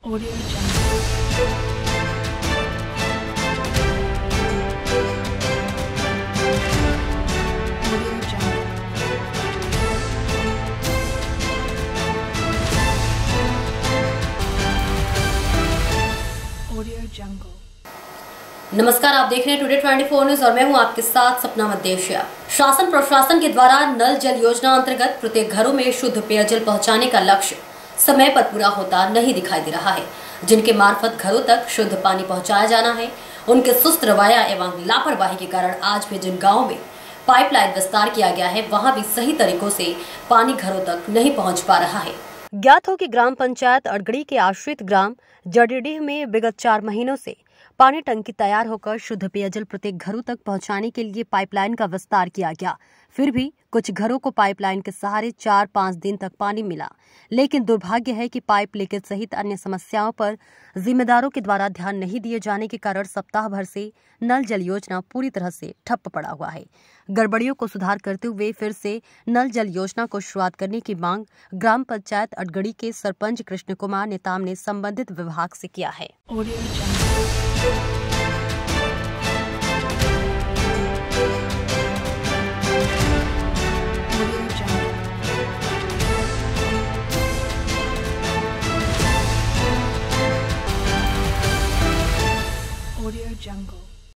Audio Jungle. Audio Jungle. Audio Jungle. नमस्कार, आप देख रहे हैं टुडे 24 न्यूज और मैं हूं आपके साथ सपना मदेशिया। शासन प्रशासन के द्वारा नल जल योजना अंतर्गत प्रत्येक घरों में शुद्ध पेयजल पहुंचाने का लक्ष्य समय पर पूरा होता नहीं दिखाई दे रहा है। जिनके मार्फत घरों तक शुद्ध पानी पहुंचाया जाना है, उनके सुस्त रवैया एवं लापरवाही के कारण आज भी जिन गाँव में पाइपलाइन विस्तार किया गया है, वहाँ भी सही तरीकों से पानी घरों तक नहीं पहुँच पा रहा है। ज्ञात हो कि ग्राम पंचायत अड़गड़ी के आश्रित ग्राम जडीडीह में विगत 4 महीनों से पानी टंकी तैयार होकर शुद्ध पेयजल प्रत्येक घरों तक पहुंचाने के लिए पाइपलाइन का विस्तार किया गया। फिर भी कुछ घरों को पाइपलाइन के सहारे 4-5 दिन तक पानी मिला, लेकिन दुर्भाग्य है कि पाइप लीकेज सहित अन्य समस्याओं पर जिम्मेदारों के द्वारा ध्यान नहीं दिए जाने के कारण सप्ताह भर से नल जल योजना पूरी तरह से ठप्प पड़ा हुआ है। गड़बड़ियों को सुधार करते हुए फिर से नल जल योजना को शुरुआत करने की मांग ग्राम पंचायत अड़गड़ी के सरपंच कृष्ण कुमार नेताम ने संबंधित विभाग से किया है। Audio Jungle.